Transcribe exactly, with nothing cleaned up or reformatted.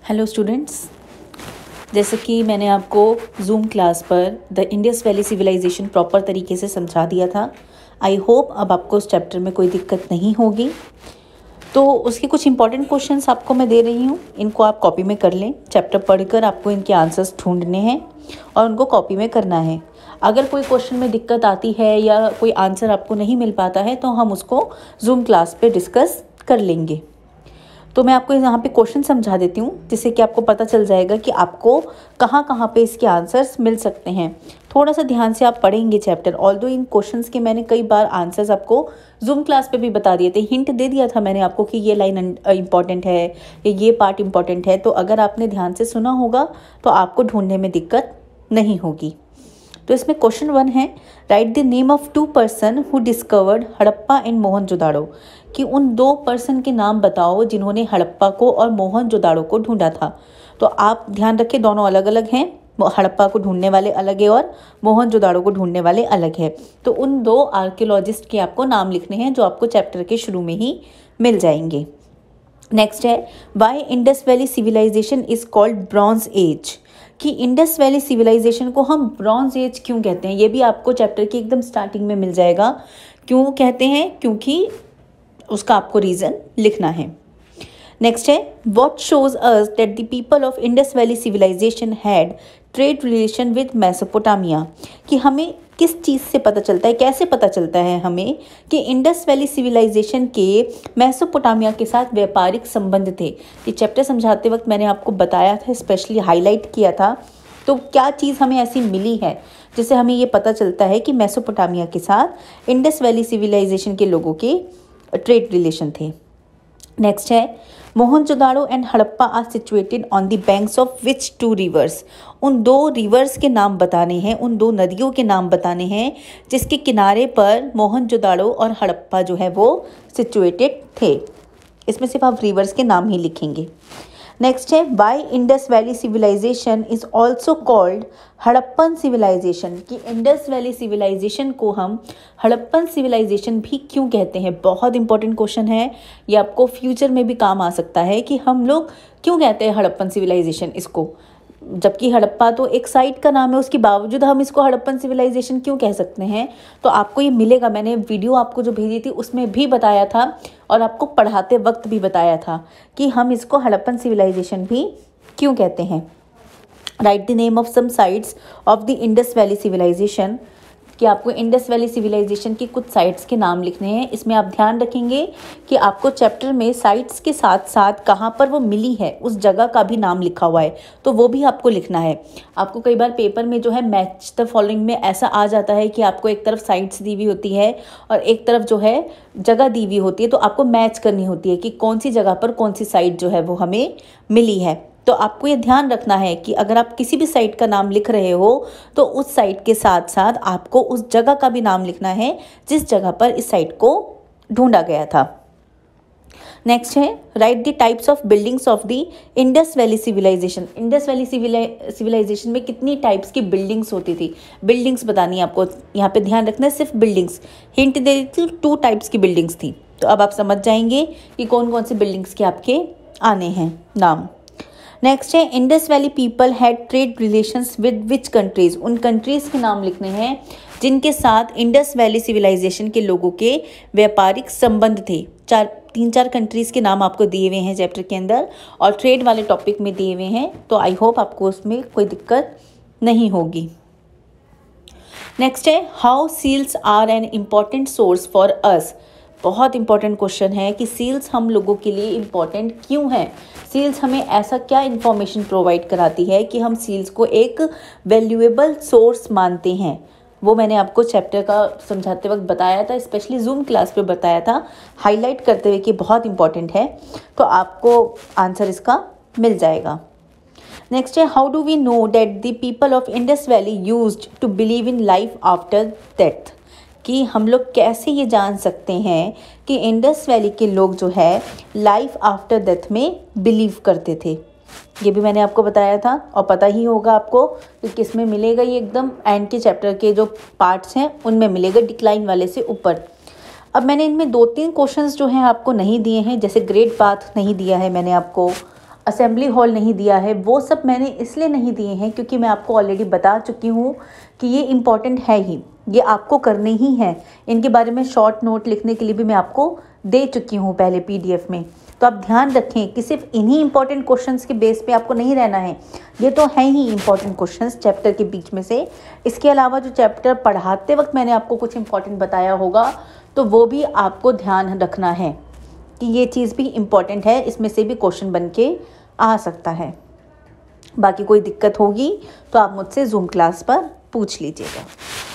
Hello students, जैसे कि मैंने आपको जूम क्लास पर the Indus valley civilisation proper तरीके से समझा दिया था। आई होप अब आपको उस चैप्टर में कोई दिक्कत नहीं होगी। तो उसके कुछ इंपॉर्टेंट क्वेश्चंस आपको मैं दे रही हूँ, इनको आप कॉपी में कर लें। चैप्टर पढ़कर आपको इनके आंसर्स ढूंढने हैं और उनको कॉपी में करना है। अगर कोई क्वेश्चन में दिक्कत आती है या कोई आंसर आपको नहीं मिल पाता है तो हम उसको जूम क्लास पे डिस्कस कर लेंगे। तो मैं आपको यहाँ पे क्वेश्चन समझा देती हूँ, जिससे कि आपको पता चल जाएगा कि आपको कहाँ कहाँ पे इसके आंसर्स मिल सकते हैं। थोड़ा सा ध्यान से आप पढ़ेंगे चैप्टर। ऑल्दो इन क्वेश्चंस के मैंने कई बार आंसर्स आपको जूम क्लास पे भी बता दिए थे, हिंट दे दिया था मैंने आपको कि ये लाइन इंपॉर्टेंट है या ये पार्ट इंपॉर्टेंट है। तो अगर आपने ध्यान से सुना होगा तो आपको ढूंढने में दिक्कत नहीं होगी। तो इसमें क्वेश्चन वन है, right the name of two person who discovered Harappa and Mohenjodaro. कि उन दो पर्सन के नाम बताओ जिन्होंने हड़प्पा को और मोहनजोदाड़ो को ढूंढा था। तो आप ध्यान रखें, दोनों अलग अलग हैं। हड़प्पा को ढूंढने वाले अलग है और मोहनजोदाड़ो को ढूंढने वाले अलग है। तो उन दो आर्कियोलॉजिस्ट के आपको नाम लिखने हैं, जो आपको चैप्टर के शुरू में ही मिल जाएंगे। नेक्स्ट है, why Indus valley civilisation is called bronze age. कि इंडस वैली सिविलाइजेशन को हम ब्रॉन्ज एज क्यों कहते हैं, ये भी आपको चैप्टर की एकदम स्टार्टिंग में मिल जाएगा। क्यों कहते हैं, क्योंकि उसका आपको रीज़न लिखना है। नेक्स्ट है, what shows us that the people of Indus valley civilisation had trade relation with Mesopotamia. कि हमें किस चीज़ से पता चलता है, कैसे पता चलता है हमें कि इंडस वैली सिविलाइजेशन के मेसोपोटामिया के साथ व्यापारिक संबंध थे। ये चैप्टर समझाते वक्त मैंने आपको बताया था, स्पेशली हाईलाइट किया था। तो क्या चीज़ हमें ऐसी मिली है जिससे हमें ये पता चलता है कि मेसोपोटामिया के साथ इंडस वैली सिविलाइजेशन के लोगों के ट्रेड रिलेशन थे। नेक्स्ट है, Mohenjodaro and Harappa are situated on the banks of which two rivers. उन दो रिवर्स के नाम बताने हैं, उन दो नदियों के नाम बताने हैं जिसके किनारे पर मोहनजोदाड़ो और हड़प्पा जो है वो सिचुएटेड थे। इसमें सिर्फ आप रिवर्स के नाम ही लिखेंगे। नेक्स्ट है, why Indus valley civilisation is also called Harappan civilisation. कि इंडस वैली सिविलाइजेशन को हम हड़प्पन सिविलाइजेशन भी क्यों कहते हैं। बहुत इंपॉर्टेंट क्वेश्चन है, ये आपको फ्यूचर में भी काम आ सकता है कि हम लोग क्यों कहते हैं हड़प्पन सिविलाइजेशन इसको, जबकि हड़प्पा तो एक साइट का नाम है, उसके बावजूद हम इसको हड़प्पन सिविलाइजेशन क्यों कह सकते हैं। तो आपको ये मिलेगा, मैंने वीडियो आपको जो भेजी थी उसमें भी बताया था और आपको पढ़ाते वक्त भी बताया था कि हम इसको हड़प्पन सिविलाइजेशन भी क्यों कहते हैं। Write the name of some sites of the Indus valley civilisation. कि आपको इंडस वैली सिविलाइजेशन की कुछ साइट्स के नाम लिखने हैं। इसमें आप ध्यान रखेंगे कि आपको चैप्टर में साइट्स के साथ साथ कहाँ पर वो मिली है उस जगह का भी नाम लिखा हुआ है, तो वो भी आपको लिखना है। आपको कई बार पेपर में जो है मैच द फॉलोइंग में ऐसा आ जाता है कि आपको एक तरफ साइट्स दी हुई होती है और एक तरफ जो है जगह दी हुई होती है, तो आपको मैच करनी होती है कि कौन सी जगह पर कौन सी साइट जो है वो हमें मिली है। तो आपको ये ध्यान रखना है कि अगर आप किसी भी साइट का नाम लिख रहे हो तो उस साइट के साथ साथ आपको उस जगह का भी नाम लिखना है जिस जगह पर इस साइट को ढूंढा गया था। नेक्स्ट है, right the types of buildings of the Indus valley civilisation. Indus valley civilisation में कितनी टाइप्स की बिल्डिंग्स होती थी, बिल्डिंग्स बतानी है आपको। यहाँ पे ध्यान रखना है, सिर्फ बिल्डिंग्स। हिंट दे दी थी, टू टाइप्स की बिल्डिंग्स थी। तो अब आप समझ जाएंगे कि कौन कौन से बिल्डिंग्स के आपके आने हैं नाम। नेक्स्ट है, Indus valley people had trade relations with which countries. उन कंट्रीज़ के नाम लिखने हैं जिनके साथ इंडस वैली सिविलाइजेशन के लोगों के व्यापारिक संबंध थे। चार तीन चार कंट्रीज़ के नाम आपको दिए हुए हैं चैप्टर के अंदर और ट्रेड वाले टॉपिक में दिए हुए हैं। तो आई होप आपको उसमें कोई दिक्कत नहीं होगी। नेक्स्ट है, how seals are an important source for us. बहुत इंपॉर्टेंट क्वेश्चन है कि सील्स हम लोगों के लिए इम्पॉर्टेंट क्यों हैं। सील्स हमें ऐसा क्या इन्फॉर्मेशन प्रोवाइड कराती है कि हम सील्स को एक वैल्यूएबल सोर्स मानते हैं। वो मैंने आपको चैप्टर का समझाते वक्त बताया था, स्पेशली जूम क्लास पे बताया था, हाईलाइट करते हुए कि बहुत इंपॉर्टेंट है। तो आपको आंसर इसका मिल जाएगा। नेक्स्ट है, how do we know that the people of Indus valley used to believe in life after death. कि हम लोग कैसे ये जान सकते हैं कि इंडस वैली के लोग जो है लाइफ आफ्टर डेथ में बिलीव करते थे। ये भी मैंने आपको बताया था और पता ही होगा आपको कि किस में मिलेगा। ये एकदम एंड के चैप्टर के जो पार्ट्स हैं उनमें मिलेगा, डिक्लाइन वाले से ऊपर। अब मैंने इनमें दो तीन क्वेश्चंस जो हैं आपको नहीं दिए हैं, जैसे ग्रेड पाथ नहीं दिया है मैंने आपको, असेंबली हॉल नहीं दिया है, वो सब मैंने इसलिए नहीं दिए हैं क्योंकि मैं आपको ऑलरेडी बता चुकी हूँ कि ये इम्पॉर्टेंट है ही, ये आपको करने ही है। इनके बारे में शॉर्ट नोट लिखने के लिए भी मैं आपको दे चुकी हूँ पहले पीडीएफ में। तो आप ध्यान रखें कि सिर्फ इन्हीं इंपॉर्टेंट क्वेश्चंस के बेस पे आपको नहीं रहना है, ये तो हैं ही इंपॉर्टेंट क्वेश्चंस चैप्टर के बीच में से। इसके अलावा जो चैप्टर पढ़ाते वक्त मैंने आपको कुछ इंपॉर्टेंट बताया होगा तो वो भी आपको ध्यान रखना है कि ये चीज़ भी इम्पॉर्टेंट है, इसमें से भी क्वेश्चन बन के आ सकता है। बाकी कोई दिक्कत होगी तो आप मुझसे जूम क्लास पर पूछ लीजिएगा।